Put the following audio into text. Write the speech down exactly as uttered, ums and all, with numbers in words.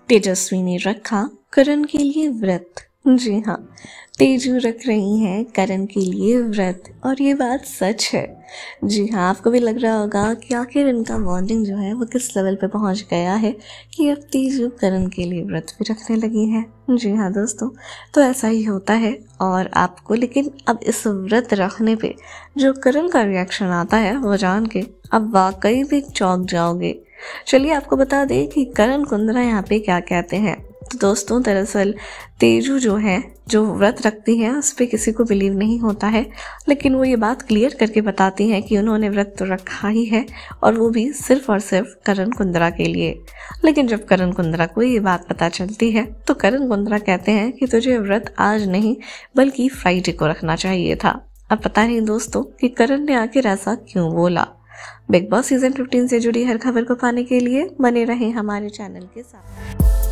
तेजस्वी ने रखा करण के लिए व्रत। जी हाँ, तेजू रख रही हैं करण के लिए व्रत और ये बात सच है। जी हाँ, आपको भी लग रहा होगा कि आखिर इनका बॉन्डिंग जो है वो किस लेवल पे पहुंच गया है कि अब तेजू करण के लिए व्रत भी रखने लगी है। जी हाँ दोस्तों, तो ऐसा ही होता है और आपको लेकिन अब इस व्रत रखने पे जो करण का रिएक्शन आता है वो जान के अब वाकई भी चौंक जाओगे। चलिए आपको बता दें कि करण कुंद्रा यहाँ पे क्या कहते हैं। तो दोस्तों, दरअसल तेजू जो है जो व्रत रखती है उस पर किसी को बिलीव नहीं होता है, लेकिन वो ये बात क्लियर करके बताती हैं कि उन्होंने व्रत तो रखा ही है और वो भी सिर्फ और सिर्फ करण कुंद्रा के लिए। लेकिन जब करण कुंद्रा को ये बात पता चलती है तो करण कुंद्रा कहते हैं कि तुझे व्रत आज नहीं बल्कि फ्राइडे को रखना चाहिए था। अब पता नहीं दोस्तों कि करण ने आखिर ऐसा क्यों बोला। बिग बॉस सीजन फिफ्टीन से जुड़ी हर खबर को पाने के लिए बने रहें हमारे चैनल के साथ।